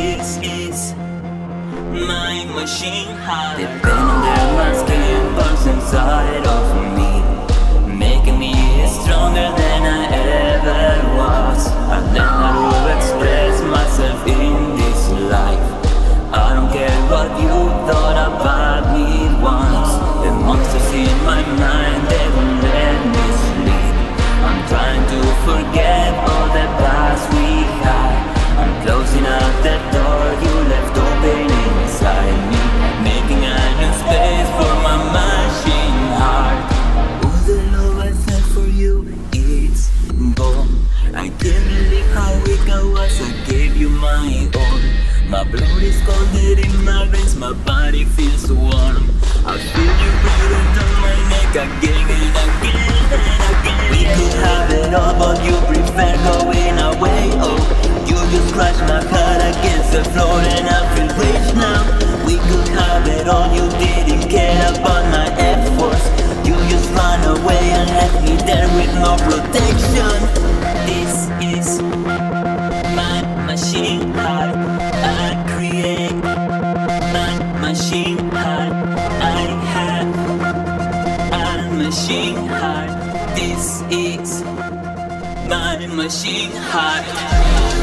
This is my machine heart. The pain under my skin burns inside of me, making me stronger than I ever was. I learned how to express myself in this life. I don't care what you thought about me once. The monsters in my mind, they won't let me sleep. I'm trying to forget all the past we had. I'm closing up the door you left open inside me, making a new space for my machine heart. All the love I felt for you, it's gone. I can't believe how weak I was, I gave you my all. My blood is scalded in my veins, my body feels warm. I feel you breathing down my neck again and again and again. We could have it all, but you prefer going away. Oh, you just crushed my heart against the floor and I feel rich now. We could have it all, you didn't care about my efforts. You just ran away and left me there with no protection. This is my machine heart. I create my machine heart. I have a machine heart. This is my machine heart.